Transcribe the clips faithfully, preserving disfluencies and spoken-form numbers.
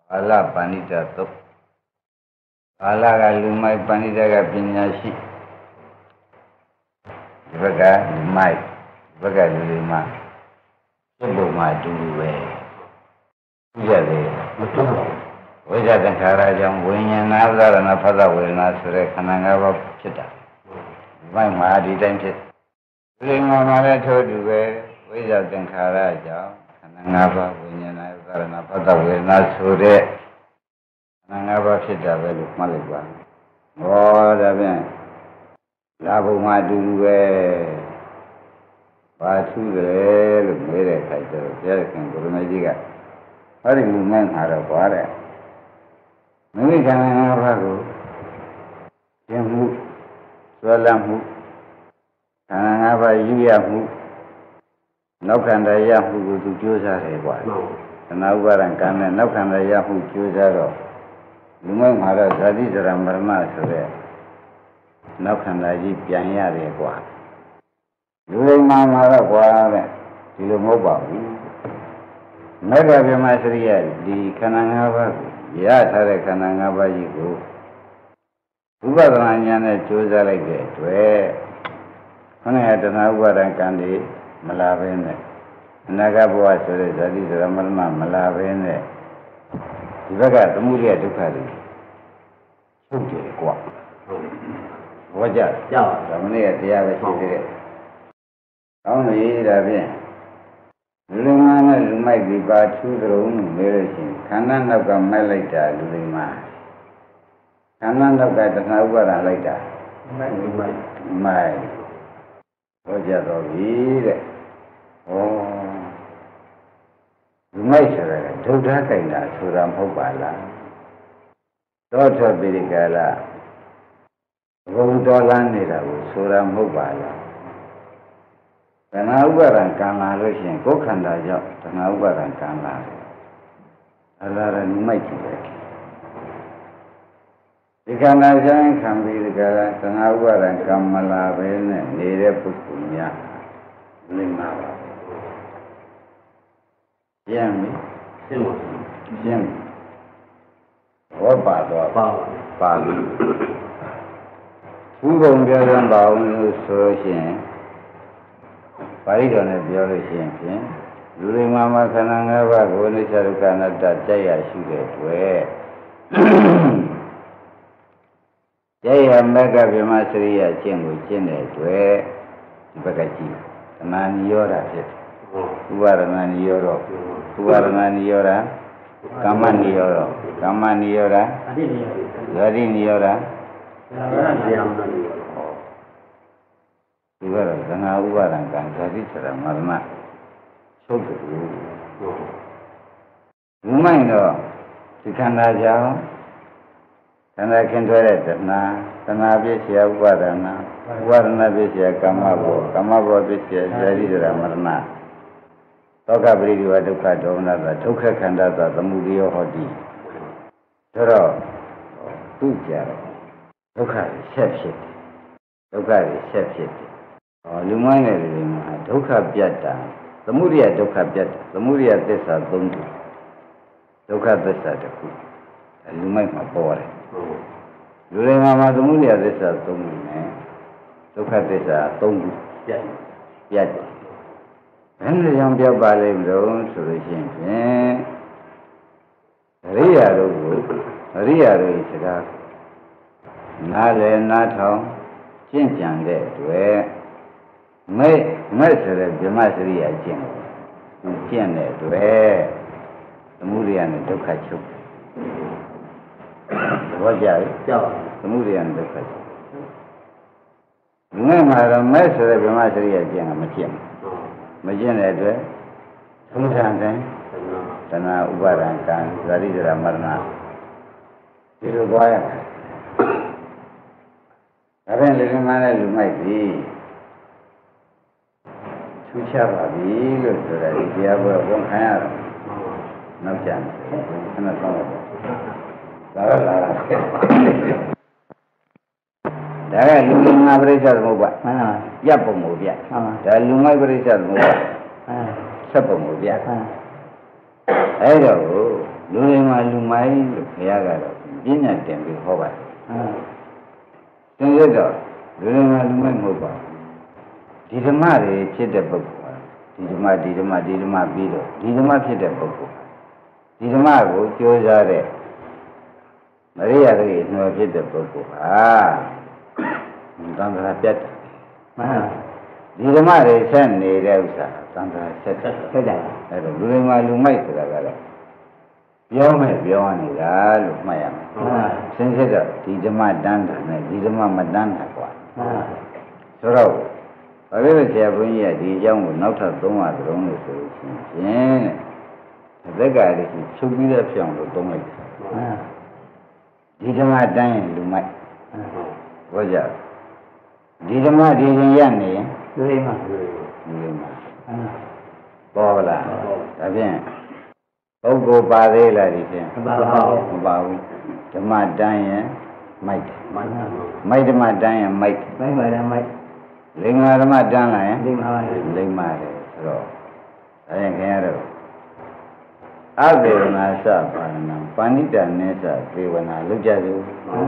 Allah Panita Top Allah Lumai Panita Pinyashi Baga Lumai Baga Lima Sebuma Dulu Jadi Wajah dan Karajang Winya Nazar dan Afada Wilna Sure Kananga Cita Mai Madi Dente Lima Mara Todu Wajah dan Karajang Kananga Winya Nazar dan Afada Wilna Sure Kananga Cita Velu Malikwa Oh, Dabian Labu Madu Batu Gre Mere Kaito Jerkin Gurumajiga Hari Lumen Harapare Maybe Kananga Yamu Swalamu Kananga Yamu Nokanda Yamu to Josa Rewa Navar and Kana Nokanda Yamu Josaro Lumen Hara Zadi Ramarma Sure Nokanda Pianya Rewa Luma Mara Tilumoba Mega Masriya, the Kananga, Yatare Kananga Bajiku. Ubaranyan chose like that, where when I had an hour and candy, Malavene, Nagabua, Zadi Ramarma, Malavene, Vaga, the Muria to carry. Waja, Ramania, the other only Ravian. Lumana might be bad to the room, Merition. Canan of a Malita, Lima. Canan of that Navara later. My. Waja of Oh. You might say, Todakina, Suram Hopala. Daughter Birigala. Rodolanira, Suram Hopala. Tanawaran Kana Russian, Kokanda Job, Tanawaran Kana. Allah and Mikey. The Kanajan can be the Gala, Tanawaran Kamala, and Nere Pukunya, Lima. Yami, Sim, what bad or Palu? Who won't be on bound so Paridon of your champion, Luli Mama Kananga, Goni Sarukana, Jaya Sugar, where Jaya Mega Vimasria Chingu Chinet, where Bagachi, a man Yora, who are a man Yoro, who are a man Yora, Kamani Yoro, Kamani Yora, Garin Yora. Uber than Uber and Kansari Marma. So good. You might know, Tikanaja, and I can do it now. Tanabisia, Guarana, Guarana Bisia, Kamabo, Kamabo Bisia, Jarida Marna. Toka Brigi Waduka Dona, Toka Kandata, the movie of Hodi. Toro, Tuja, Toka, Shepshit, Toka, Shepshit. Lumina, Doka Biata, the Muria Doka Biata, the Muria Desa Dundu, Doka Desa the Cook, and Lumina boy. Lulema the Muria Desa Dundu, Doka Desa Dundu, Yet. And the young Biabalay blown to the champion. Ria Rogo, Ria Risa, Nale Nato, Chinchang there, where. May Mercer Jamasria Jim, Tiene, where the Murian Dokachu. Wajai, the Murian Dokachu. Remember, Mercer Jamasria Jim, Machim. Majin address, Sumusan, Tana Ubarankan, Zaridra Marna. It is why I don't little man, you might be. Chucharabi, look at the Diablo of one hair. No chance. Cannot come. There are looking average as Moba. Yapo Movia. There are looking average as Moba. Supper Movia. I know. လူတွေမှာလူမိုင်းလို့ခရကတော့ပညာတင်ပြီးဟောပါတယ်သင်ရတော့လူတွေမှာလူမိုင်းမဟုတ်ပါဘူးဒီဓမ္မတွေဖြစ်တဲ့ပုဂ္ဂိုလ်ဟာဒီဓမ္မဒီဓမ္မဒီဓမ္မပြီးတော့ဒီဓမ္မဖြစ်တဲ့ပုဂ္ဂိုလ်ဒီဓမ္မကိုကြိုးစားတဲ့မရိယာတွေနှွယ်ဖြစ်တဲ့ပုဂ္ဂိုလ်ဟာသံဃာပြတ်တယ်မှန်ဒီဓမ္မတွေဆက်နေတဲ့ဥစ္စာသံဃာဆက်တယ်ဆက်တယ်အဲ့တော့လူတွေမှာလူမိုက်ဆိုတာကတော့ပြောမယ်ပြောနေတာလို့မှတ်ရမယ်ဆင်းရဲတော့ဒီဓမ္မတန်းတာနဲ့ဒီဓမ္မမတန်းတာกว่าဆိုတော့ဘာဖြစ်လို့ဆရာဘုန်းကြီးကဒီအကြောင်းကိုနောက်ထပ်သုံးရသလုံးလို့ဆိုလို့ရှိရင်အသက်ကတည်းကချုပ်ပြီးတဲ့ပြောင်းလို့သုံးလိုက်တယ်ဒီဓမ္မတန်းရင်လူမိုက်ဘောကြဒီဓမ္မဒီရင်ရနေရင်လူတွေမှာလူတွေမှာပေါ်လာဒါဖြင့်ပုဂ္ဂိုလ်ပါသေးလားဒီဖြင့်မပါဘူးမပါဘူးဓမ္မတန်းရင်မိုက်မိုက်ဓမ္မတန်းရင်မိုက်မိုက်ပါလားမိုက်လင်္ကာဓမ္မတန်းလာရင်လိမ္မာပါလိမ္မာတယ်ဆိုတော့ဒါရင်ခင်ဗျားတို့အသေဝနာစပါဏံပဏိတနေသသေဝနာလုကြစု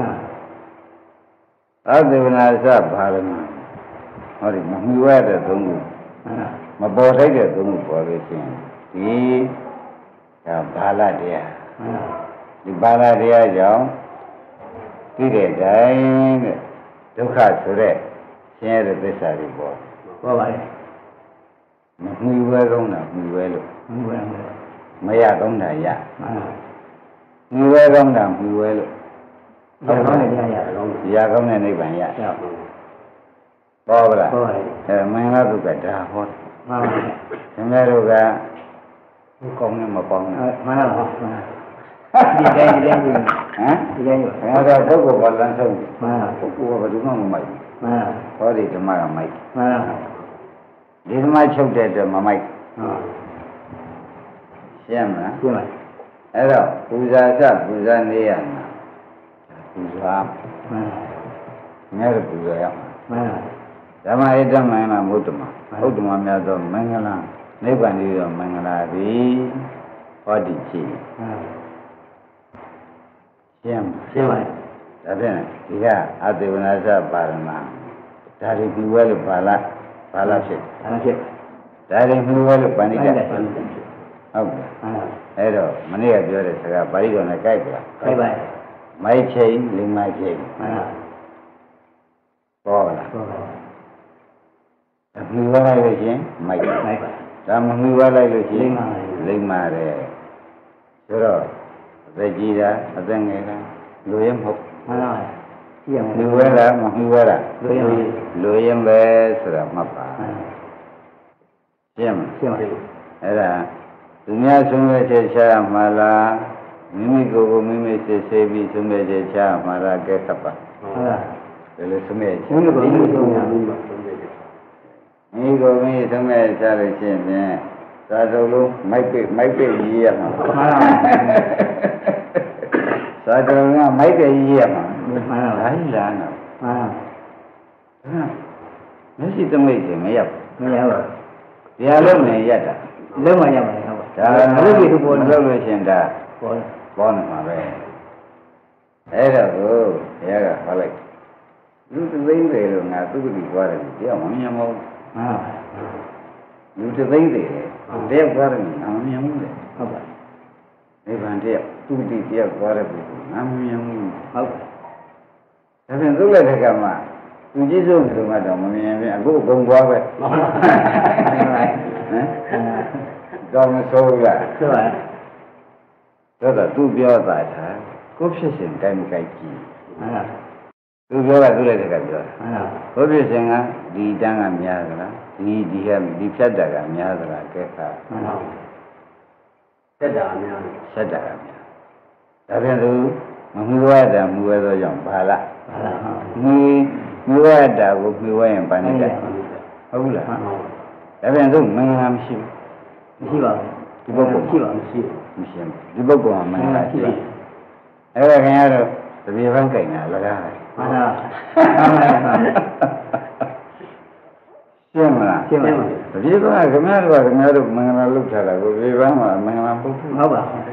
အသေဝနာစပါဏံဟောဒီမမှုရတဲ့သုံးခုမပေါ်ထိုက်တဲ့သုံးခုပေါ်လို့ရှိရင်ဒီဒါဘာလတရားဒီဘာလတရားကြောင့်သိတဲ့တိုင်းတဲ့ဒုက္ခဆိုတဲ့ဆင်းရဲတဲ့သစ္စာတွေပေါ်ပေါ်ပါလေမမှုဝဲကောင်းတာမှုဝဲလို့မှုဝဲမရကောင်းတာရမှုဝဲကောင်းတာမှုဝဲလို့ရကောင်းတဲ့ရရကောင်းရကောင်းတဲ့နိဗ္ဗာန်ရပေါ်ပါလားပေါ်ပါလေအဲမင်္ဂလာဒုက္ခဒါဟောမှန်ပါခင်ဗျားတို့ကကောင်းနေမပေါင်းနဲ့မှန်ပါပါဒီတိုင်းဒီတိုင်းဟမ်ဒီတိုင်းအဲ့ဒါပုဂ္ဂိုလ်ကလမ်းဆုံးမှန်ပါပုဂ္ဂိုလ်ကဘယ်သူမှမမိုက်မှန်ပါဟောဒီဓမ္မကမိုက်မှန်ပါဒီဓမ္မချုပ်တဲ့အတွက်မမိုက်ဟုတ်ရှင်းမလားရှင်းပါအဲ့တော့ပူဇာစပူဇာနေရမှာပူဇာမှန်ငါတို့ပူဇာရမှန်ဓမ္မဧတမင်္ဂလာမုဒ္ဓမဘုဒ္ဓမများသောမင်္ဂလာနိဗ္ဗာန်ဤသောမင်္ဂလာသည်ဟောဒီရှိရှင်းရှင်းပါဒါဖြင့်ဒီကအသေဝနာစပါရမဒါတွေပြီးဝဲလို့ပါလားပါလားဖြစ်ပါလားဖြစ်ဒါတွေပြီးဝဲလို့ပဏိတဟုတ်ကဲ့အဲ့တော့မနေ့ကပြောတဲ့စကားပါဠိတော်နဲ့ကြိုက်ပါကြိုက်ပါမိုက်ချိန်လိမ္မာချိန်မှန်ပါပေါ်လားပေါ်ပါအပြီးဝဲလိုက်လို့ရှင်မိုက်မိုက်ပါဒါမမီဝဲလိုက်လို့ရှင်လိမ္မာတယ်ဆိုတော့အသက်ကြီးတာအသက်ငယ်တာလူရင်မဟုတ်မှန်ပါကြည့်ရမယ်လူဝဲလားမမီဝဲလားလူရင်လူရင်ပဲဆိုတာမှတ်ပါရှင်းမရှင်းပါအဲ့ဒါသူများဆုံးဖြတ်ချက်ချရမှာလားမိမိကိုယ်ကိုမိမိစစ်ဆေးပြီးဆုံးဖြတ်ချက်ချရမှာလားကဲခပ်ပါဟုတ်လားဒါလည်းဆုံးဖြတ်ချက်မိမိကိုယ်မိမိဆုံးဖြတ်ပြီးပါဆုံးဖြတ်ချက်မိမိကိုယ်မိမိဆုံးဖြတ်ချလို့ရှိရင်သာတော်လုံးမိုက်ပိမိုက်ပိရေးရမှာမှန်ပါသာတော်ကမိုက်ပိရေးရမှာမှန်ပါလားလားနော်မှန်ပါမရှိသမိတ်ရှင်မရမရပါဘူးတရားလုံးနဲ့ရတာလုံးမရပါဘူးဟုတ်ပါဒါမလို့ဒီပေါ်လို့လို့ရှင်ဒါပေါ်ပေါ်နေမှာပဲအဲ့တော့ကိုဘုရားကဟောလိုက်လူသိသိတယ်လို့ငါသူ့တိသွားတယ်တရားမမြင်မဟုတ်မှန်ပါလူသိသိတယ်တရားသွားတယ်ငါမမြင်ဘူးလေဟုတ်ပါနိဗ္ဗာန်တရားသူ့တိတရားသွားတယ်ဘူးငါမမြင်ဘူးဟုတ်ဒါပြန်သုလက်ထက်ကမှသူကြီးဆုံးဒီလိုမှတော့မမြင်ပြန်အခုဘုံသွားပဲဟမ်တော့မဆိုးဘူးလားဆိုပါတော့တော့သူပြောတာဒါကိုဖြစ်စဉ်တိုင်းမကြိုက်ကြည့်ဟုတ်လားသူပြောတာသူလည်းတကယ်ပြောတာဟုတ်ကိုဖြစ်စဉ်ကဒီတန်းကများသလားဒီဒီကဒီဖြတ်တာကများသလားကဲခါဟုတ်ပါဖြတ်တာကများဖြတ်တာကများဒါပြန်သူမမှုရတာမှုရသောကြောင့်ဘာလားဘာလားမှုမှုရတာကိုမှုရရင်ဘာနဲ့ကြဟုတ်လားဒါပြန်သူမင်္ဂလာမရှိဘူးမရှိပါဘူးဒီပုဂ္ဂိုလ်ရှိပါမရှိမရှိဒီပုဂ္ဂိုလ်ကမင်္ဂလာရှိတယ်အဲ့ဒါခင်ဗျားတို့တပြေပန်းကြိုင်တာလကားတယ်မှန်ပါရှင်းမလားရှင်းပါပြီတပြေပန်းကခင်ဗျားတို့ကခင်ဗျားတို့မင်္ဂလာလုပ်ထားတာကိုတပြေပန်းကမင်္ဂလာပုဂ္ဂိုလ်ဟုတ်ပါဒီ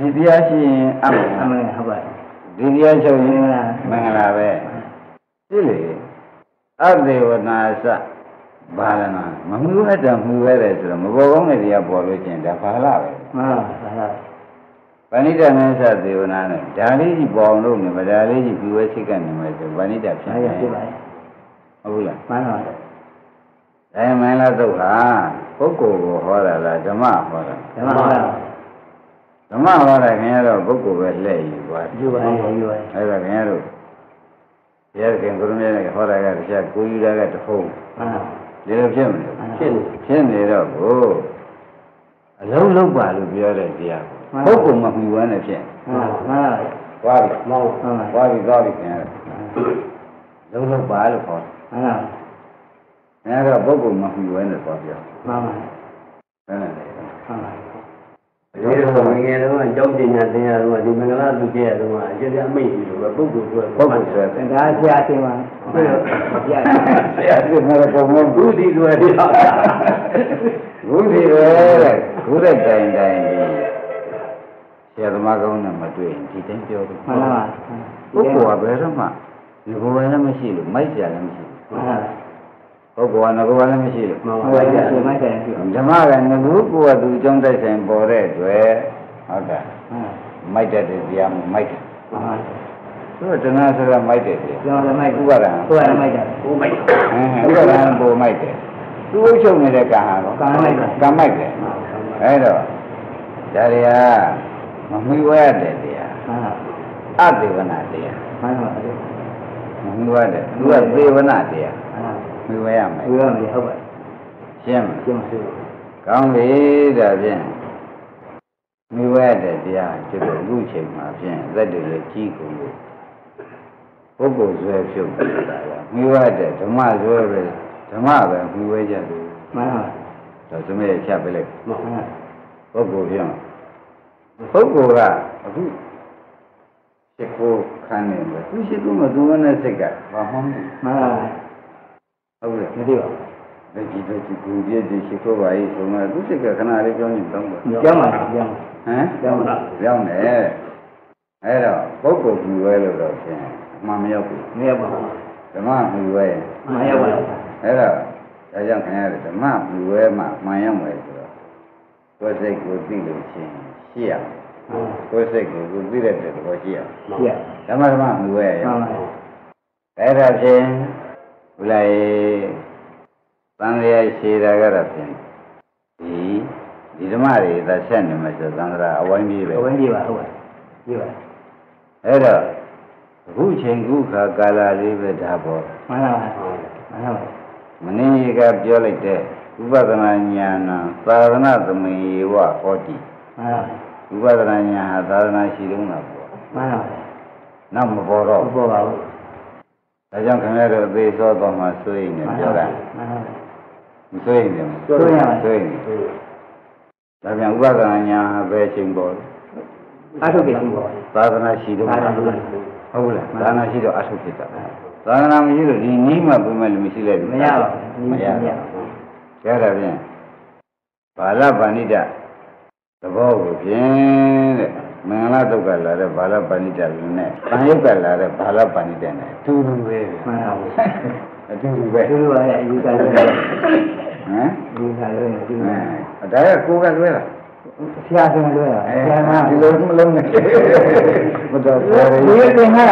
ဒီတရားရှိရင်အမှန်အမှန်ဟုတ်ပါဒီတရားချုပ်ရင်မင်္ဂလာပဲသိလေအသေဝနာစဘာလနာမမှုရတဲ့မှုရတဲ့ဆိုတော့မပေါ်ကောင်းတဲ့တရားပေါ်လို့ချင်းဒါဘာလာပဲမှန်ပါပါဗဏိတနဲ့စသေဝနာနဲ့ဒါလေးကြီးပေါ်လို့နေမဒါလေးကြီးပြီးဝဲစိတ်ကနေမယ်ဆိုဗဏိတဖြစ်နေတယ်ဟုတ်ဘူးလားမှန်ပါဒါမင်းလားတော့ဟာပုဂ္ဂိုလ်ကိုဟောတာလားဓမ္မဟောတာဓမ္မဟောတာဓမ္မဟောတာခင်ဗျားတော့ပုဂ္ဂိုလ်ပဲလှည့်ယူသွားယူပါယူပါအဲ့ဒါခင်ဗျားတို့ဘုရားခင်ကိုရမရဲ့ဟောတာကတရားကိုယူတာကတဖုံးမှန်ပါဒီလိုဖြစ်မလို့ဖြစ်နေဖြစ်နေတော့ကိုအလုံးလုံးပါလို့ပြောတဲ့တရားပုဂ္ဂိုလ်မမှုဝမ်းနဲ့ဖြစ်မှန်ပါသွားပြီမောင်းသွားပြီသွားပြီခင်ဗျာလုံးလုံးပါလို့ခေါ်မှန်ပါအဲဒါပုဂ္ဂိုလ်မမှုဝဲနဲ့သွားပြောမှန်ပါဘယ်နဲ့လဲမှန်ပါဒီလိုငယ်တော့ကြောက်တင်ညာတင်ရတော့ဒီမင်္ဂလာသူကျဲရတော့အကျဉ်းအမိတ်ကြီးလိုပဲပုဂ္ဂိုလ်ဆိုပုဂ္ဂိုလ်ဆိုတဲ့ဒါဆရာတင်ပါဆရာဆရာတင်မှာတော့ဘုံဘုဒ္ဓဆိုရတဲ့ဘုဒ္ဓပဲတဲ့ဘုရက်တိုင်တိုင်ဒီဆရာသမားကောင်းနဲ့မတွေ့ရင်ဒီတိုင်းပြောတယ်မှန်ပါပုဂ္ဂိုလ်ကဘယ်တော့မှဒီဘဝလည်းမရှိလို့မိုက်ဆရာလည်းမရှိဘူးမှန်ပါပုဂ္ဂိုလ်ကငကောလည်းမရှိလို့မှန်ပါဗျာမိုက်ဆရာရှိဓမ္မကငကူကိုယ်ကသူအကြောင်းတိုက်ဆိုင်ပေါ်တဲ့အတွက်ဟုတ်ကဲ့မိုက်တဲ့တရားမိုက်တယ်မှန်ပါသူကတဏှာဆိုတာမိုက်တယ်ပြောတယ်မိုက်ဥပါဒံဥပါဒံမိုက်တယ်ဘိုးမိုက်တယ်ဥပါဒံဘိုးမိုက်တယ်သူ့အချုပ်နေတဲ့ကံဟာကောကံမိုက်တယ်ကံမိုက်တယ်အဲ့တော့ဒါတွေကမမီဝဲတဲ့တရားအသေဝနာတရားမှန်ပါဗျာမမီဝဲတဲ့သူကသေဝနာတရားမီဝဲရမယ်မီဝဲရမယ်ဟုတ်ပါရှင်းမရှင်းပါစေကောင်းပြီဒါဖြင့်မီဝဲတဲ့တရားကျတော့အခုချိန်မှာဖြင့်သက်တွေလည်းကြီးကုန်လို့ပုဂ္ဂိုလ်ဇွဲဖြုတ်နေတာကမီဝဲတဲ့ဓမ္မဇွဲပဲဓမ္မပဲမီဝဲကြတယ်မှန်ပါတော့သမီးရချက်ပြလိုက်မှန်ပါပုဂ္ဂိုလ်ပြောပုဂ္ဂိုလ်ကအခုစိတ်ကိုခံနေတယ်သူစိတ်ကမသူမနဲ့စိတ်ကဘာမှမမှန်ပါဟုတ်ကဲ့မသိပါဘူးဒီဒီဒီကိုပြည့်ဒီစိတ်ကိုပါရေးဆိုမှသူစိတ်ကခဏလေးပြောနေတော့ပြောင်းပါပြောင်းဟမ်ပြောင်းပါပြောင်းတယ်အဲ့တော့ပုဂ္ဂိုလ်မြူဝဲလို့တော့ဖြင့်အမှန်မရောက်ဘူးမရောက်ပါဘူးဓမ္မမြူဝဲမရောက်ပါဘူးအဲ့တော့ဒါကြောင့်ခင်ဗျားဓမ္မမြူဝဲမှာမှန်ရောက်မယ်ဆိုတော့ကိုယ်စိတ်ကိုသိလို့ချင်းရှိရကိုယ်စိတ်ကိုကိုသိတဲ့တဲ့ဘောရှိရရှိရဓမ္မဓမ္မမြူဝဲရအောင်အဲ့ဒါဖြင့်ဘုလိုက်သံဃာရှိတာကတော့ဖြင့်ဒီဒီဓမ္မတွေသာဆက်နေမှာဆိုသံဃာအဝိုင်းကြီးပဲအဝိုင်းကြီးပါဟုတ်ပါကြီးပါအဲ့တော့အခုချိန်ခုခါကာလလေးပဲဒါပေါ့မှန်ပါပါမှန်ပါပါမင်းကြီးကပြောလိုက်တဲ့ဥပဒနာဉာဏ်သာသနာသမေဝဟောတိမှန်ပါဥပဒနာဉာဏ်ဟာသာသနာရှိလုံးတာပေါ့မှန်ပါနောက်မပေါ်တော့မပေါ်ပါဘူးဒါကြောင့်ခင်ဗျားတို့သေသောတော်မှာဆွေးနေပြောတာမှန်ပါမဆွေးနေဘူးဆွေးရဆွေးနေဒါပြန်ဥပဒနာဉာဏ်ဟာဘယ်ချိန်ပေါ်အထုကိရှိပေါ်သာသနာရှိတော့ဟုတ်လားသာသနာရှိတော့အထုဖြစ်တာသာသနာမရှိလို့ဒီနီးမှပြင်မဲ့လို့မရှိလိုက်ဘူးမရပါဘူးမရဘူးကျဲတာဖြင့်ဘာလပဏိတသဘောကိုဖြင့်တဲ့မင်္ဂလာတုတ်ကလာတဲ့ဘာလပဏိတလူနဲ့တန်ရုပ်ကလာတဲ့ဘာလပဏိတနဲ့အတူတူပဲမှန်ပါဘူးအတူတူပဲအတူတူပါရဲ့အယူကလည်းဟမ်ဒီကလည်းအတူတူအဲဒါကကိုယ်ကလွဲတာဆရာကလွဲတာဆရာကဒီလိုမလုံးနဲ့မတော်ဘူးဒီကင်ဟာ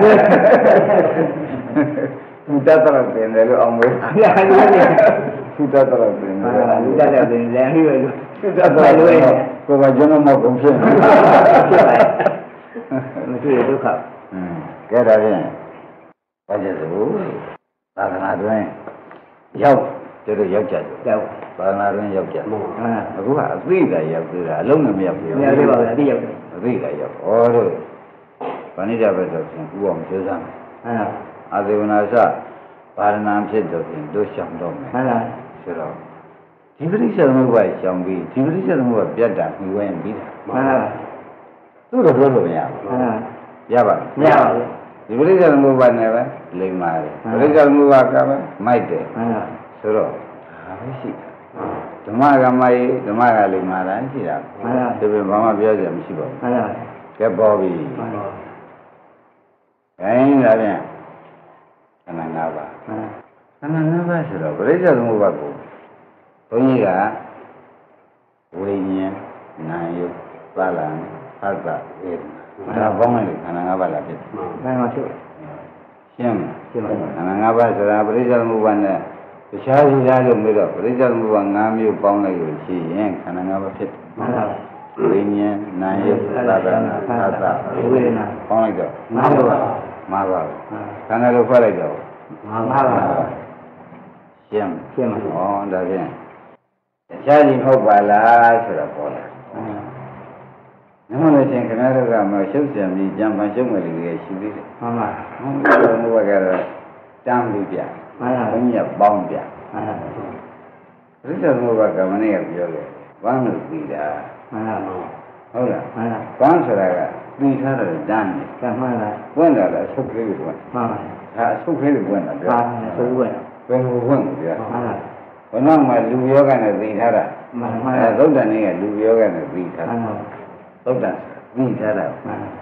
သူတတ်တော့တင်တယ်လို့အောင်မေးဆရာကလွဲတယ်သူတတ်တော့တင်တယ်သူတတ်တော့တင်တယ်လည်းလို့သူတတ်တော့လွဲတယ်ကိုယ်ကကျွန်တော်မဟုတ်ဘူးဖြစ်နေဖြစ်ပါမတွေ့ဒုက္ခอืมကဲဒါဖြင့်ဘာကျစို့သာသနာတွင်ရောက်တို့တို့ရောက်ကြတယ်ရောက်သာသနာတွင်ရောက်ကြဟုတ်အခုကအသိကရောက်သေးတာအလုံးနဲ့မရောက်ဘူးမရောက်သေးပါဘူးအသိရောက်တယ်အသိကရောက်ဩတို့ဗဏိတပဲဆိုရင်ဥအောင်ကျိုးစားမယ်ဟုတ်အာသေဝနာစပါရဏံဖြစ်တော့ဖြင့်တို့ရှောင်တော့မယ်ဟုတ်လားဆိုတော့ဒီပရိစ္ဆေသမုပ္ပါရှောင်ပြီးဒီပရိစ္ဆေသမုပ္ပါပြတ်တာပြီးဝင်ပြီးတာဟုတ်လားသူ့တော့ပြောလို့မရဘူးဟုတ်လားရပါမရပါဘူးဒီပရိစ္ဆေသမုပ္ပါနဲ့ပဲလိမ္မာတယ်ပရိစ္ဆေသမုပ္ပါကပဲမိုက်တယ်ဟုတ်လားဆိုတော့ဒါပဲရှိဓမ္မကမကြီးဓမ္မကလေးမှာတန်းရှိတာဒီပြင်ဘာမှပြောကြမရှိပါဘူးကဲပေါ်ပြီခိုင်းဒါဖြင့်ခန္ဓာ၅ပါးခန္ဓာ၅ပါးဆိုတော့ပရိစ္ဆေသမုပ္ပါဒ်ကိုဘုန်းကြီးကဝိညာဉ်နာယုပါဠိဖတ်တာဝေဒနာဒါပေါင်းလိုက်ခန္ဓာ၅ပါးလာဖြစ်တယ်မှန်ပါဖြစ်ရှင်းရှင်းပါခန္ဓာ၅ပါးဆိုတာပရိစ္ဆေသမုပ္ပါဒ်နဲ့တခြားစီသားလို့ပြောတော့ပရိစ္ဆေသမုပ္ပါဒ်၅မျိုးပေါင်းလိုက်လို့ရှိရင်ခန္ဓာ၅ပါးဖြစ်တယ်မှန်ပါဝိညာဉ်နာယုပါဠိဖတ်တာဝေဒနာပေါင်းလိုက်တော့၅ပါးမှာပါခန္ဓာလို့ဖတ်လိုက်တော့မှာပါရှင်းရှင်းပါဩဒါဖြင့်တရားကြီးဟုတ်ပါလားဆိုတော့ပေါ်လာနမလို့ချင်းခင်ဗျားတို့ကမရှုပ်ပြန်ပြီးကြံပါရှုပ်မယ်လူတွေရှိသေးတယ်မှန်ပါဟုတ်ကဲ့ဘုရားကတော့တမ်းပြီးပြမှန်ပါဘုန်းကြီးကပေါင်းပြမှန်ပါဘုရားဘုရားကမနေ့ကပြောတယ်ဘာလို့ပြီးတာမှန်ပါဟုတ်လားမှန်ပါဘာဆိုတာကပြီးထားတယ်တမ်းတယ်တမ်းမှန်လားပွင့်တယ်လားဆုပ်ကလေးကိုမှန်ပါဒါအဆုပ်ကလေးကိုပွင့်တာပြောဆုပ်ပွင့်ဘယ်လိုပွင့်လဲမှန်ပါဘယ်တော့မှလူယောဂနဲ့သိထားတာမှန်ပါသုတ်တန်ကြီးကလူယောဂနဲ့သိထားတာမှန်ပါသုတ်တန်သိထားတာမှန်ပါ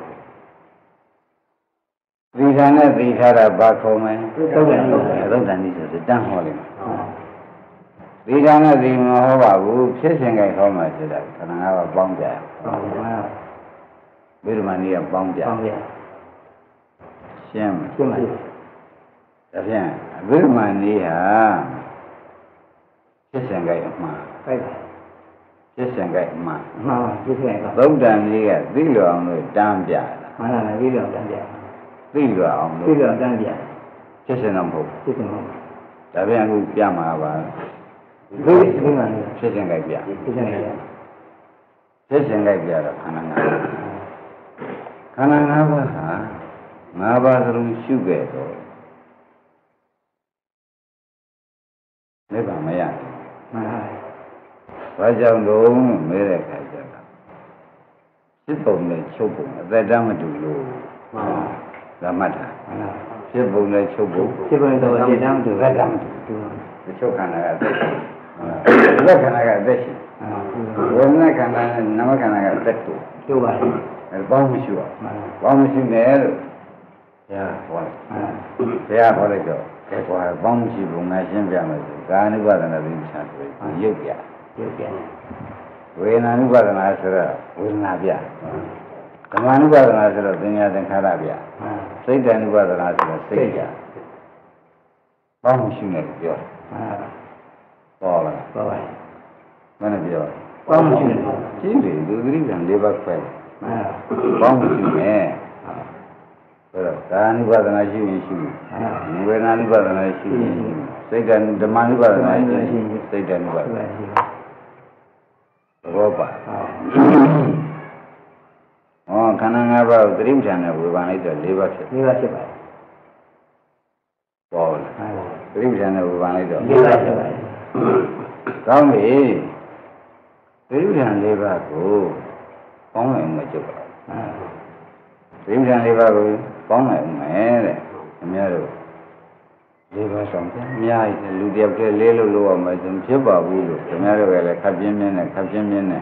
သိထားနဲ့သိထားတာဘာခေါ်မလဲသုတ်တန်သုတ်တန်ကြီးဆိုတန်းဟောလိမ့်မယ်သိထားနဲ့သိမဟောပါဘူးဖြစ်စဉ်ကြိုက်ဟောမှဆိုတာခန္ဓာ၅ပါးပေါင်းပြရအောင်မှန်ပါဝိဓမဏီကပေါင်းပြပေါင်းပြရှင်းရှင်းပါဒါဖြင့်ဝိဓမဏီဟာဖြစ်စဉ်ကြိုက်အမှန်ဟုတ်ပါဖြစ်စဉ်ကြိုက်အမှန်မှန်ပါဖြစ်စဉ်ကြိုက်သုတ်တန်ကြီးကသိလျော်အောင်လို့တန်းပြတာမှန်ပါသိလျော်တန်းပြသိလျော်အောင်လို့သိလျော်တန်းပြဖြစ်စဉ်တော့မဟုတ်ဖြစ်စဉ်မဟုတ်ဒါပြန်အခုပြမှာပါသိသိမှန်ဖြစ်စဉ်ကြိုက်ပြဖြစ်စဉ်ကြိုက်ဖြစ်စဉ်ကြိုက်ပြတော့ခန္ဓာ၅ပါးခန္ဓာ၅ပါးဟာ၅ပါးစလုံးရှုခဲ့တော့နိဗ္ဗာန်မရမှန်ပါဘာကြောင့်လို့မဲတဲ့ခါကျတော့ဖြစ်ပုံနဲ့ချုပ်ပုံအသက်တမ်းမတူလို့မှန်ပါဒါမှတ်တာမှန်ပါဖြစ်ပုံနဲ့ချုပ်ပုံဖြစ်ပုံတော့အသက်တမ်းမတူသက်တမ်းမတူဒီချုပ်ခန္ဓာကအသက်ရှိလက်ခန္ဓာကအသက်ရှိဝေဒနာခန္ဓာနဲ့နာမခန္ဓာကအသက်တူတူပါအဲပေါင်းမရှိပါပေါင်းမရှိနဲ့လို့ဘုရားဟောဘုရားဟောလိုက်တော့ကဲကွာပေါင်းမရှိဘူးငါရှင်းပြမယ်ဆိုကာနုပါဒနာသိချာဆိုရုပ်ပြရုပ်ပြဝေဒနာနုပါဒနာဆိုတော့ဝေဒနာပြဓမ္မနုပါဒနာဆိုတော့သင်ညာသင်္ခါရပြစိတ်တ ानु ပါဒနာဆိုတော့စိတ်ပြပေါင်းမရှိနဲ့ပြောပေါ်လာပေါ်ပါမနဲ့ပြောပေါင်းမရှိနဲ့ကြည့်လေလူသတိကံ၄ပါးခွဲပေါင်းမရှိနဲ့ဆိုတော့ကာနုပါဒနာရှိရင်ရှိဝေဒနာနုပါဒနာရှိရင်စိတ်တ ानु ဓမ္မနုပါဒနာရှိရင်စိတ်တ ानु ပါဒနာရှိဘောပါဟောခန္ဓာ၅ပါးကိုသတိပဋ္ဌာန်နဲ့ဝေဘာလိုက်တော့၄ပါးဖြစ်၄ပါးဖြစ်ပါတယ်ပေါ်လာသတိပဋ္ဌာန်နဲ့ဝေဘာလိုက်တော့၄ပါးဖြစ်ပါတယ်ကောင်းပြီသတိပဋ္ဌာန်၄ပါးကိုပေါင်းလိုက်မှကျုပ်ပါသတိပဋ္ဌာန်၄ပါးကိုပေါင်းလိုက်မယ်တဲ့အများတို့၄ပါးဆောင်ပြန်အများကြီးလူတယောက်တည်းလေးလို့လို့အောင်မဖြစ်ပါဘူးလို့အများတို့ကလည်းခပ်ပြင်းပြင်းနဲ့ခပ်ပြင်းပြင်းနဲ့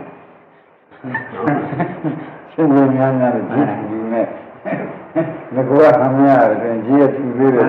ရှင်လူများများကြည့်ဒီနဲ့ငါကအများရတယ်ကြီးရသူသေးတယ်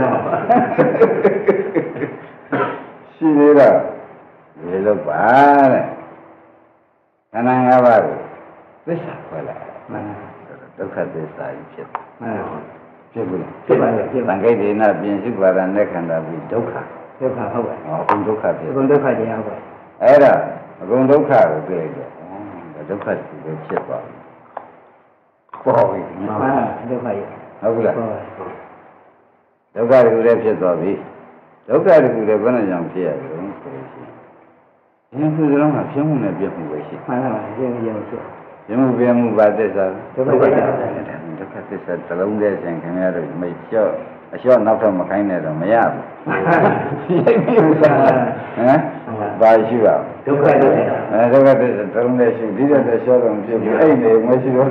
ရှိသေးတာဒီလိုပါတဲ့ခန္ဓာ၅ပါးကိုသစ္စာခေါ်လာမှန်ဒုက္ခသစ္စာကြီးဖြစ်မှန်ဖြစ်ဘူးလားဖြစ်ပါရဲ့ဖြစ်ပါကိဋ္ဌိနာပြင်စုပါဒနဲ့ခန္ဓာပြီးဒုက္ခဒုက္ခဟုတ်ပါဘူးအကုန်ဒုက္ခဖြစ်အကုန်ဒုက္ခကျင်ဟုတ်ပါအဲ့ဒါအကုန်ဒုက္ခကိုတွေ့လိုက်တော့ဒုက္ခကိုဖြစ်သွားတယ်ပေါ်ပြီမှန်ပါဒုက္ခရဟုတ်ဘူးလားဒုက္ခတခုလည်းဖြစ်သွားပြီဒုက္ခတခုလည်းဘယ်နဲ့ကြောင့်ဖြစ်ရလဲဆိုလို့ရှိရင်ဒီခုစလုံးကဖြစ်မှုနဲ့ပြည့်မှုပဲရှိမှန်ပါပါပြည့်မှုရဖြစ်ပြည့်မှုပြည့်မှုပါသစ္စာဒုက္ခသစ္စာဒုက္ခသစ္စာတလုံးတည်းချင်းခင်ဗျားတို့မိတ်လျှော့အလျှော့နောက်ထပ်မခိုင်းနဲ့တော့မရဘူးရိပ်ပြီဟမ်ဘာရှိပါဒုက္ခသစ္စာအဲဒုက္ခသစ္စာတလုံးတည်းရှိဒီတဲ့လျှော့တော့ဖြစ်ပြီအဲ့ဒီမရှိတော့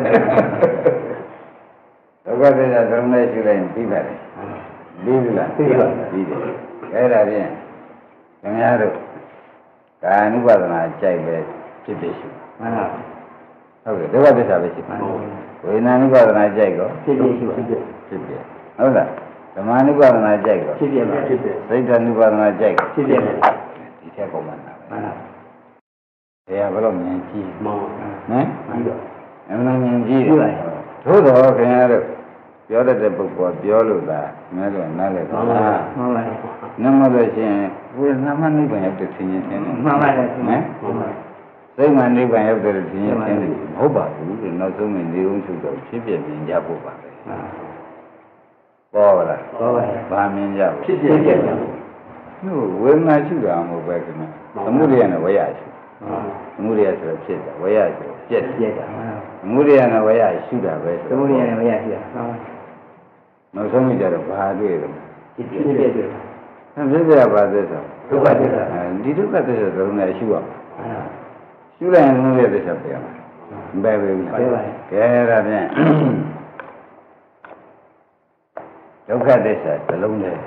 ဒုက္ခသစ္စာတလုံးတည်းရှိလိုက်ပြီးပါတယ်ပြီးပြီလားပြီးပါပြီးတယ်အဲ့ဒါဖြင့်ခင်ဗျားတို့ကကာနုပါဒနာကြိုက်ပဲဖြစ်ဖြစ်ရှိမှန်ပါဟုတ်ကဲ့ဒုက္ခသစ္စာပဲရှိမှန်ပါဝေဒနာနုပါဒနာကြိုက်ကောဖြစ်ဖြစ်ရှိပါဖြစ်ဖြစ်ဟုတ်လားဓမ္မနုပါဒနာကြိုက်ကောဖြစ်ဖြစ်ပါဖြစ်ဖြစ်စိတ်ဓာနုပါဒနာကြိုက်ကောဖြစ်ဖြစ်ဒီထက်ပုံမှန်တာပဲမှန်ပါဘယ်ဘယ်လိုမြင်ကြည့်မှန်ဟမ်ပြီးတော့အမှန်မြင်ကြည့်တယ်သို့တော်ခင်ဗျားတို့ပြောတတ်တဲ့ပုဂ္ဂိုလ်ပြောလို့လားမဲလို့နားလဲပါလားမှန်ပါနမလို့ရှိရင်ဝေဒနာမနိဗ္ဗာန်ရောက်တဲ့သင်ရင်သင်တယ်မှန်ပါတယ်ဟမ်စိတ်မှနိဗ္ဗာန်ရောက်တဲ့သင်ရင်သင်တယ်မဟုတ်ပါဘူးဒီနောက်ဆုံးနေအောင်ချုပ်တော့ဖြစ်ဖြစ်မြင်ကြဖို့ပါပဲပေါ်ပါလားပေါ်ပါတယ်ဗာမြင်ကြဖြစ်ဖြစ်ဖြစ်ဟုတ်ဝေဒနာရှိတာမဟုတ်ပဲခင်ဗျသမုဒိယနဲ့ဝေယရှိသမုဒိယဆိုတော့ဖြစ်တာဝေယဆိုပြက်ပြက်တာသမုဒိယနဲ့ဝေယရှိတာပဲသမုဒိယနဲ့ဝေယရှိတာနောက်ဆုံးကြတော့ဘာတွေ့လဲဖြစ်ဖြစ်တွေ့တယ်။ဖြစ်ပြပါသေးဆိုဒုက္ခသစ္စာဒီဒုက္ခသစ္စာသုံးနဲ့ရှုအောင်ရှုလိုက်ရင်သမုဒိယသစ္စာပြရမှာမပဲဘူးလားပဲပါကဲဒါဖြင့်ဒုက္ခသစ္စာတစ်လုံးနဲ့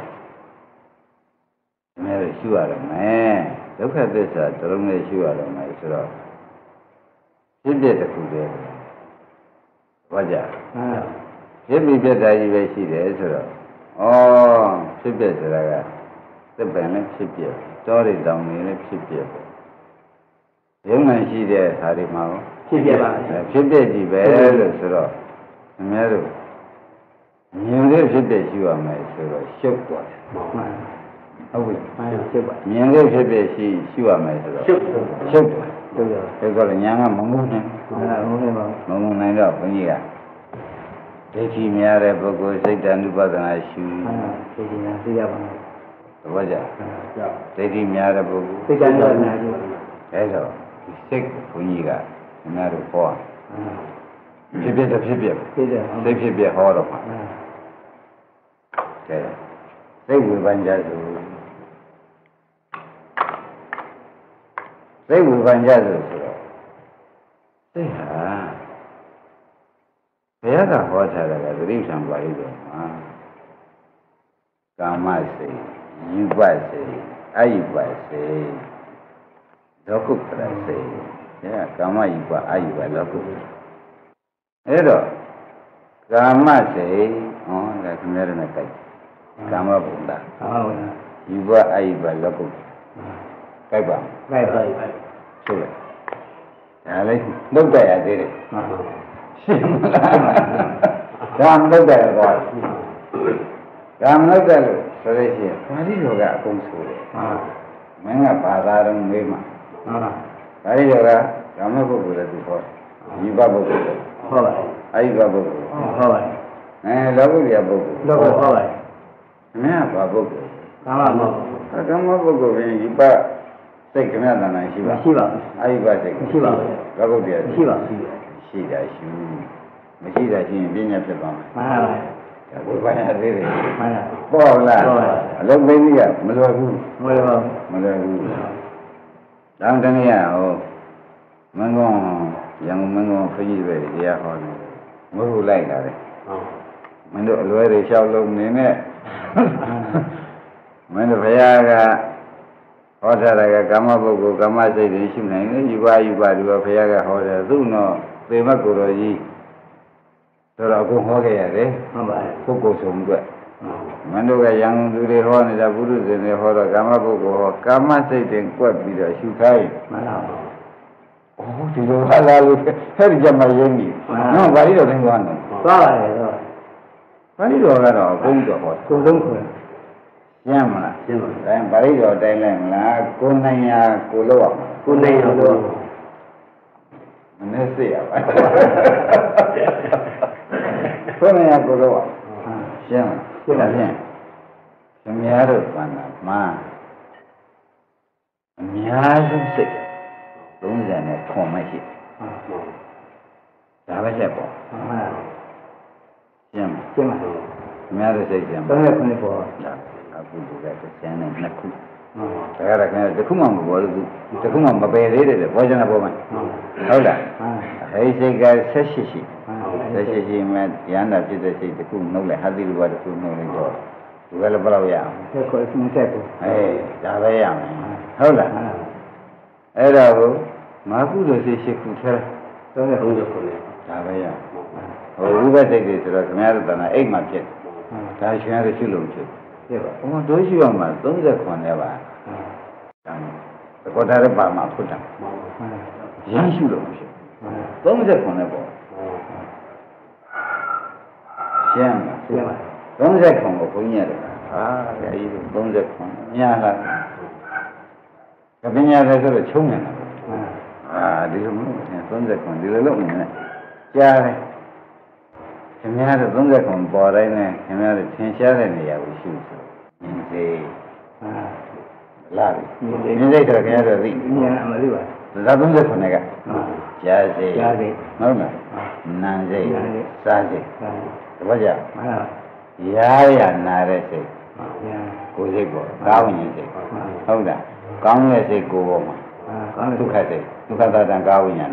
မဲရှုရတော့မယ်ဒုက္ခသစ္စာတစ်လုံးနဲ့ရှုရတော့မယ်ဆိုတော့ဖြစ်ပြတစ်ခုတည်းဘာကြဖြစ်ပြီးပြတ်တာကြီးပဲရှိတယ်ဆိုတော့ဩဖြစ်ပြဆိုတာကသစ်ပင်လည်းဖြစ်ပြတောတွေတောင်တွေလည်းဖြစ်ပြပေါ့ရုံမှန်ရှိတဲ့ဟာတွေမှာဖြစ်ပြပါဖြစ်ပြကြည့်ပဲလို့ဆိုတော့အများတို့မြင်တဲ့ဖြစ်ပြရှိရမယ်ဆိုတော့ရှုပ်သွားတယ်ဟုတ်ပါဘူးမှန်ရှုပ်ပါမြင်တဲ့ဖြစ်ပြရှိရှိရမယ်ဆိုတော့ရှုပ်ရှုပ်သွားတယ်ဒါကြောင့်ညာကမငုံနိုင်မှန်ပါဘူးမငုံနိုင်တော့ဘုန်းကြီးကဒိဋ္ဌိများတဲ့ပုဂ္ဂိုလ်စိတ်တ ानु ပဒနာရှုမှန်ပါဒိဋ္ဌိများသိရပါမယ်သဘောကျဒိဋ္ဌိများတဲ့ပုဂ္ဂိုလ်စိတ်တ ानु ပဒနာရှုအဲဒါဒီစိတ်ဘုန်းကြီးကအများတို့ဟောဖြစ်ဖြစ်ဖြစ်ဖြစ်ဖြစ်တယ်စိတ်ဖြစ်ဖြစ်ဟောတော့မှာကဲစိတ်ဝေဖန်ကြဆိုစိတ်ဝေဖန်ကြဆိုဆိုတော့စိတ်ဟာဘုရားကဟောထားတာကသတိဆံပါဠိတော်မှာကာမစိတ်ယူပစိတ်အယူပစိတ်လောကုတ္တရစိတ်ဒါကကာမယူပအယူပလောကုတ္တရအဲ့တော့ကာမစိတ်ဟောဒါခင်ဗျားတို့နဲ့ကြိုက်ကာမဘုံသားဟုတ်ပါဘူးယူပအယူပလောကုတ္တရကြိုက်ပါကြိုက်ပါဆိုလိုက်ဒါလည်းလုတ်တတ်ရသေးတယ်ဟုတ်ပါရှင်းမလားဒါမလုပ်တယ်တော့ဒါမလုပ်တယ်လို့ဆိုရရှိရင်ပါဠိတော်ကအကုန်ဆိုတယ်မင်းကဘာသာတော်မေးမှာပါဠိတော်ကဓမ္မပုဂ္ဂိုလ်လည်းသူဟောဒီဘပုဂ္ဂိုလ်ဟောပါအဲ့ဒီဘပုဂ္ဂိုလ်ဟောပါအဲလောကုတ္တရာပုဂ္ဂိုလ်လောကုဟောပါမင်းကဘာပုဂ္ဂိုလ်ကာမပုဂ္ဂိုလ်ကာမပုဂ္ဂိုလ်ပြင်ဒီဘစိတ်ကမြတ်တဏ္ဍာရှိပါရှိပါအဲ့ဒီဘစိတ်ရှိပါလောကုတ္တရာရှိပါရှိတာရှိမရှိတာရှိရင်ပြညာဖြစ်သွားမှာမှန်ပါပါဒါကိုဘာရသေးတယ်မှန်ပါပေါ့လားအလုံးသိကြီးကမလွယ်ဘူးမလွယ်ပါဘူးမလွယ်ဘူးဒါတနည်းဟောမင်းကောရံမင်းကောခကြီးပဲတရားဟောတယ်မဟုတ်လိုက်တာလေဟုတ်မင်းတို့အလွယ်တွေလျှောက်လုံးနေနဲ့မင်းတို့ဘုရားကဟောထားတယ်ကကာမပုဂ္ဂိုလ်ကာမစိတ်တွေရှိနိုင်တယ်ယူပါယူပါဒီဘုရားကဟောတယ်သူ့တော့သေမတ်ကိုယ်တော်ကြီးဆိုတော့ကိုဟောခဲ့ရတယ်ဟုတ်ပါဘူးပုဂ္ဂိုလ်ဆုံးအတွက်မင်းတို့ကရံသူတွေဟောနေတာဘုရုဇင်တွေဟောတော့ကာမပုဂ္ဂိုလ်ဟောကာမစိတ်တွေကွက်ပြီးတော့ရှုခိုင်းမှန်ပါဘူး။အော်ဒီလိုဟာလာလို့ဟဲ့ဒီကြမှာရင်းကြီးနော်ဗာလိတော်တိုင်းသွားတယ်သွားပါတယ်တော့ဗာလိတော်ကတော့အကုန်တော့ဟောကုန်ဆုံးခေါ်ရှင်းမလားရှင်းပါဘူး။ဒါရင်ဗာလိတော်တိုင်းလိုက်မလားကိုနိုင်ရကိုလောက်အောင်ကိုနိုင်ရလို့မနဲ့စေရပါကိုနိုင်ရကိုလောက်အောင်ရှင်းလားရှင်းပါဖြင့်အများတို့ဘာနာမှာအများဆုံးစိတ်သုံးဆယ်နဲ့ခွန်မရှိဒါပဲချက်ပေါ့ရှင်းရှင်းပါအများတို့စိတ်ရှင်းပါသုံးဆယ်ခွန်ပေါ့အခုဒီကရှင်းနေနှစ်ခုဒါကြတဲ့တခုမှမပေါ်ဘူးတခုမှမပယ်သေးတယ်ဘောဇနာပေါ်မှာဟုတ်လားဟိစိတ်ကဆက်ရှိရှိဆက်ရှိရှိမှဉာဏ်တာဖြစ်တဲ့စိတ်တခုနှုတ်လိုက်ဟာတိလူဘတခုနှုတ်လိုက်တော့ဒီကလည်းဘယ်လောက်ရအောင်ဆက်ခေါ်စင်းဆက်ကိုအေးဒါပဲရမယ်ဟုတ်လားအဲ့ဒါကိုငါကုသိုလ်စိတ်ရှိခုထဲသုံးဆယ်ခုခုနဲ့ဒါပဲရဟိုဥပ္ပစိတ်တွေဆိုတော့ခမရတဲ့တဏှာအိတ်မှဖြစ်ဒါရှင်ရရှိလို့ဖြစ်ဖြစ်ပါဘုံတို့ရှိအောင်မှာသုံးဆယ်ခုနဲ့ပါဒါကောတာရပါမှာဖုတ်တာရမ်းရှိလို့ဖြစ်သုံးဆယ်ခုနဲ့ပေါ့ရှင်းပါရှင်းပါသုံးဆယ်ခုကိုဘုန်းကြီးရတယ်ဟာအဲဒီသုံးဆယ်ခုညာလားကပညာလည်းဆိုတော့ချုံနေတာအာဒီလိုမဟုတ်ဘူးသုံးဆယ်ခုဒီလိုလုပ်နေတယ်ကြားတယ်ခင်ဗျားတို့သုံးဆယ်ခုပေါ်တိုင်းနဲ့ခင်ဗျားတို့သင်ရှားတဲ့နေရာကိုရှိဆိုမြင်စေအာလာပြီမြင်စေဆိုတော့ခင်ဗျားတို့သိမြင်အမသိပါဒါသုံးဆယ်ခုကကြားစေကြားစေဟုတ်လားနာစေစားစေတပည့်ကြမှန်ပါရာရနာတဲ့စိတ်ကိုယ်စိတ်ပေါ်ကာဝိညာဉ်စိတ်ဟုတ်လားကောင်းတဲ့စိတ်ကိုယ်ပေါ်မှာဒုက္ခစိတ်ဒုက္ခသတ္တကာဝိညာဏ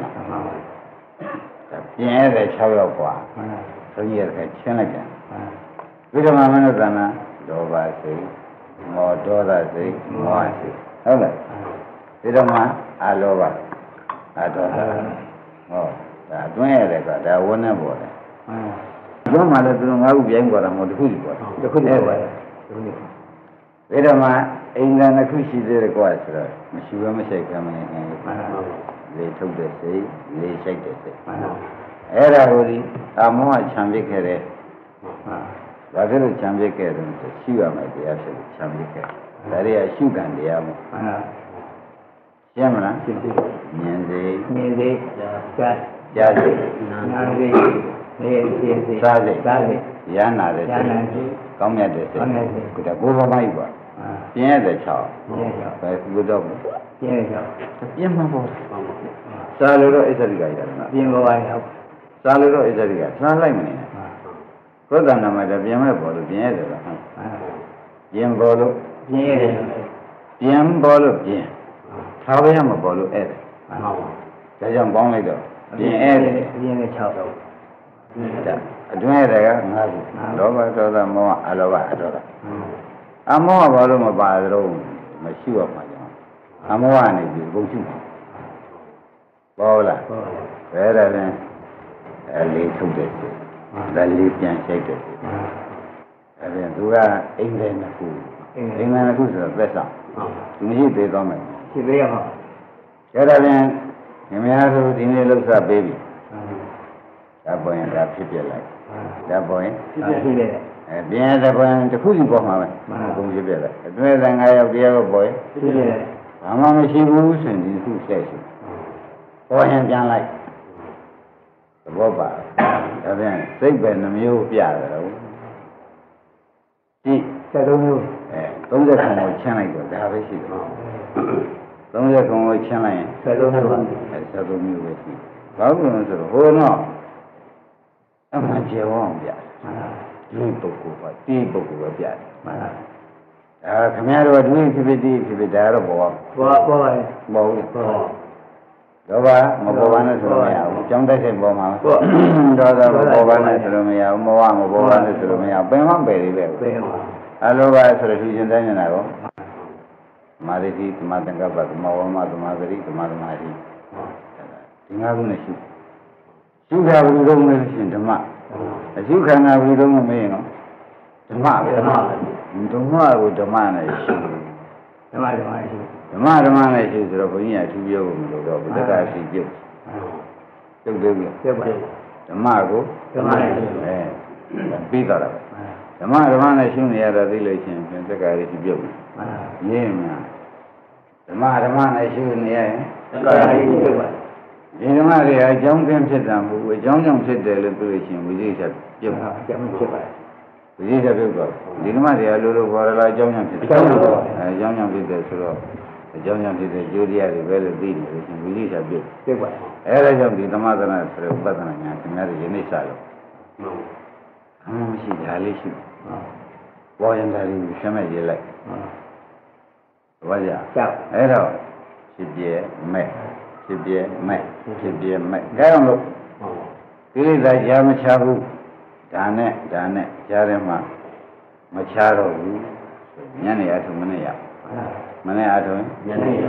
ပြင်ရတဲ့၆ရောက်กว่าဘုန်းကြီးရတဲ့ချင်းလိုက်တယ်ဝိဓမမနုဿနာဒေါဘစိတ်မောဒေါသစိတ်မောဟစိတ်ဟုတ်လားဝိဓမအလောဘအဒေါသဟောဒါအတွင်းရတယ်ကဒါဝန်းနဲ့ပေါ်တယ်ဘုရားမှလည်းသူတို့ငါးခုပြိုင်ပေါ်တာမဟုတ်တစ်ခုစီပေါ်တာတစ်ခုတည်းပေါ်တယ်ဝိဓမအိမ်သာနှစ်ခုရှိသေးတယ်ကွာဆိုတော့မရှိဘဲမဆိုင်ခံမနေနိုင်ဘူးလေထုတ်တဲ့စိတ်လေရှိုက်တဲ့စိတ်အဲ့ဒါကိုဒီအမောဟခြံပစ်ခဲ့တယ်ဘာဖြစ်လို့ခြံပစ်ခဲ့တယ်ဆိုရှိရမယ်တရားဖြစ်လို့ခြံပစ်ခဲ့ဒါတွေကရှုခံတရားမို့ရှင်းမလားရှင်းပြီမြင်စေမြင်စေကြားကြားစေနာစေနေစေစားစေစားစေရမ်းနာတဲ့စိတ်ကောင်းမြတ်တဲ့စိတ်ကိုဒါကိုယ်ပေါ်မိုက်ပါပြင်းရတဲ့၆ဘယ်ကုတော့ပြင်းရတဲ့၆ပြင်းမှာပေါ့စားလို့တော့အစ္ဆရိကရတယ်နော်ပြင်းပေါ်ပါရောက်စားလို့တော့အစ္ဆရိကစားလိုက်မနေနဲ့သောတာနာမှာတပြင်းမဲ့ပေါ်လို့ပြင်းရတယ်လားဟုတ်ပြင်းပေါ်လို့ပြင်းရတယ်ပြင်းပေါ်လို့ပြင်းထားရမပေါ်လို့အဲ့တယ်ဟုတ်ပါဒါကြောင့်ပေါင်းလိုက်တော့ပြင်းအဲ့တယ်ပြင်းတဲ့၆တော့ဒါအတွင်းရတဲ့ကငါးခုလောဘဒေါသမောဟအလောဘအဒေါသအမောဟဘာလို့မပါသလဲမရှိရမှာကြောင့်အမောဟနေပြီဘုံရှိမှာပေါ်လားဘယ်ဒါလဲအလေးထုတ်တဲ့စိတ်ဒါလေးပြန်ရှိုက်တဲ့စိတ်အဲ့ဒါသူကအိမ်ထဲနှစ်ခုအိမ်ထဲနှစ်ခုဆိုတော့သက်ဆောင်သူမရှိသေးတော့မယ်ရှိသေးရမှာကျတော့ပြန်မြများတို့ဒီနေ့လှုပ်ရှားပေးပြီဒါပေါ်ရင်ဒါဖြစ်ပြလိုက်ဒါပေါ်ရင်ဖြစ်ပြတယ်အဲပြင်းတဲ့ပေါ်ရင်တစ်ခုစီပေါ်မှာပဲဘုံဖြစ်ပြလိုက်အတွဲတဲ့ငါးယောက်တရားကိုပေါ်ရင်ဖြစ်ပြတယ်ဘာမှမရှိဘူးဆိုရင်ဒီခုဆက်ရှိပေါ်ရင်ပြန်လိုက်သဘောပါဒါပြန်စိတ်ပဲနှမျိုးပြတယ်ဟုတ်ဒီစက်သုံးမျိုးအဲသုံးဆယ်ခုကိုချင်းလိုက်တော့ဒါပဲရှိတယ်သုံးဆယ်ခုကိုချင်းလိုက်ရင်စက်သုံးမျိုးပါအဲစက်သုံးမျိုးပဲရှိဘာလို့လဲဆိုတော့ဟိုတော့အမှန်ကျေဝအောင်ပြဒီပုဂ္ဂိုလ်ပါဒီပုဂ္ဂိုလ်ပဲပြတယ်မှန်ပါဒါခင်ဗျားတို့ကဒီဖြစ်ဖြစ်ဒီဖြစ်ဖြစ်ဒါတော့ပေါ်ပေါ်ပေါ်ပါတယ်ပေါ်ဘူးပေါ်တော့ဘာမပေါ်ပါနဲ့ဆိုလို့မရဘူးကြောင်းတက်တဲ့ပေါ်မှာတော့တော့မပေါ်ပါနဲ့ဆိုလို့မရဘူးမောဟမပေါ်ပါနဲ့ဆိုလို့မရဘူးပင်မပယ်လေးပဲပင်ပါအလောဘဆိုတော့သူရှင်တိုင်းနေတာကောမာရိတိသမသင်္ကပ္ပသမဝမသမဂရိသမသမာဓိဒီငါးခုနဲ့ရှိရှုခါဘုရုံးလို့ရှင်ဓမ္မအရှုခန္ဓာဘုရုံးလို့မင်းနော်ဓမ္မပဲဓမ္မဓမ္မကိုဓမ္မနဲ့ရှုဓမ္မဓမ္မရှုဓမ္မဓမ္မနဲ့ရှုဆိုတော့ဘုန်းကြီးကအထူးပြောဖို့မလိုတော့ဘုဒ္ဓကအရှိပြုတ်ပြုတ်သေးဘူးပြုတ်ပါဓမ္မကိုဓမ္မနဲ့ရှုအဲပြီးတော့တာဓမ္မဓမ္မနဲ့ရှုနေရတာသိလို့ချင်းပြန်တက္ကရာရှိပြုတ်ရင်းများဓမ္မဓမ္မနဲ့ရှုနေရရင်တက္ကရာရှိပြုတ်ပါဒီဓမ္မတွေအကြောင်းကင်းဖြစ်တာမဟုတ်ဘူးအကြောင်းကြောင့်ဖြစ်တယ်လို့ပြောလို့ရှိရင်ဝိသေသပြုတ်တာအကြောင်းဖြစ်ပါတယ်ဝိသေသပြုတ်တော့ဒီဓမ္မတွေအလိုလိုပေါ်လာအကြောင်းကြောင့်ဖြစ်တယ်အကြောင်းကြောင့်အဲအကြောင်းကြောင့်ဖြစ်တယ်ဆိုတော့အကြောင်းကြောင့်ဖြစ်တဲ့ကျိုးတရားတွေပဲလို့သိနေလို့ရှိရင်ဝိသေသပြုတ်ပြုတ်ပါတယ်အဲဒါကြောင့်ဒီသမသနာဆိုတဲ့ဥပဒနာညာခင်ဗျားတို့ယနေ့စလို့အမှန်မရှိဒါလေးရှိပေါ်ရင်ဒါလေးရှင်းမဲ့ရေးလိုက်ဘာကြအဲ့တော့ဖြစ်ပြဲမဲ့ဖြစ်ပြဲမဲ့ဖြစ်ပြဲမဲ့ဒါကြောင့်လို့ကိလေသာကြားမချဘူးဒါနဲ့ဒါနဲ့ကြားထဲမှာမချတော့ဘူးညနေအထုံမနဲ့ရမနဲ့အထုံညနေရ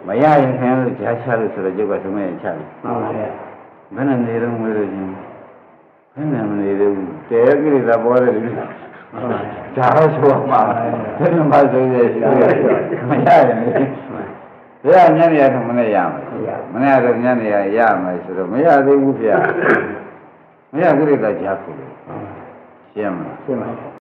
မရရင်ခင်လို့ကြားချလို့ဆိုတော့ကျုပ်ကသုံးရချတယ်မှန်ပါဗျာဘယ်နဲ့နေတော့မလို့ချင်းဘယ်နဲ့မနေတော့တဲကိရိတာပေါ်တယ်လူမှန်ပါဗျာဒါတော့ဆိုမှာဘယ်မှာဆိုရရှိမရရင်ဘယ်ညနေရထမနဲ့ရမယ်မနေ့ကတော့ညနေရရမယ်ဆိုတော့မရသေးဘူးဗျာမရကိရိတာကြားခုလို့ရှင်းမလားရှင်းပါ